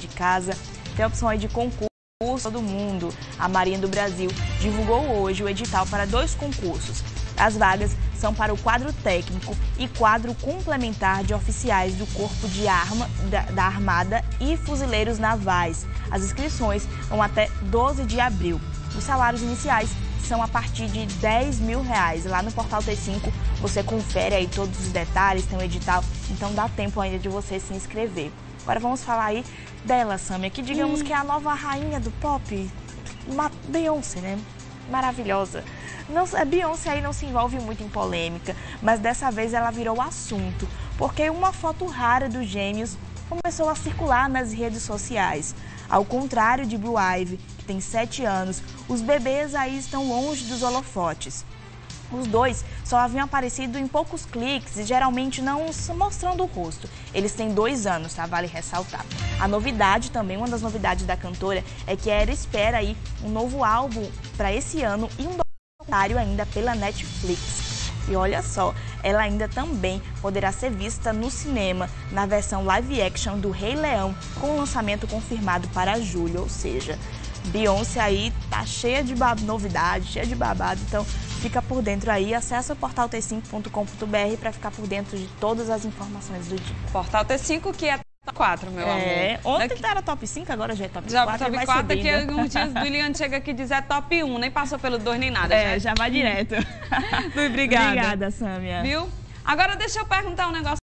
de casa. Tem a opção aí de concurso todo mundo. A Marinha do Brasil divulgou hoje o edital para 2 concursos. As vagas são para o quadro técnico e quadro complementar de oficiais do Corpo de Arma da Armada e fuzileiros navais. As inscrições vão até 12 de abril. Os salários iniciais são a partir de R$10 mil. Lá no Portal T5 você confere aí todos os detalhes, tem o edital, então dá tempo ainda de você se inscrever. Agora vamos falar aí dela, Sâmia, que digamos que é a nova rainha do pop, Beyoncé, né? Maravilhosa. A Beyoncé aí não se envolve muito em polêmica, mas dessa vez ela virou assunto, porque uma foto rara dos gêmeos começou a circular nas redes sociais. Ao contrário de Blue Ivy, que tem 7 anos, os bebês aí estão longe dos holofotes. Os dois só haviam aparecido em poucos cliques e geralmente não mostrando o rosto. Eles têm 2 anos, tá? Vale ressaltar. A novidade também, uma das novidades da cantora, é que ela espera aí um novo álbum para esse ano e um documentário ainda pela Netflix. E olha só, ela ainda também poderá ser vista no cinema na versão live action do Rei Leão, com lançamento confirmado para julho, ou seja, Beyoncé aí tá cheia de novidade, cheia de babado, então fica por dentro aí, acessa o portal t5.com.br para ficar por dentro de todas as informações do dia. Portal T5 que é top 4, meu amor. Ontem era top 5, agora já é top 4. Já top 4, daqui a alguns dias o William chega aqui e diz é top 1, nem passou pelo 2 nem nada. Já vai direto. Obrigada. Obrigada, Sâmia. Viu? Agora deixa eu perguntar um negócio.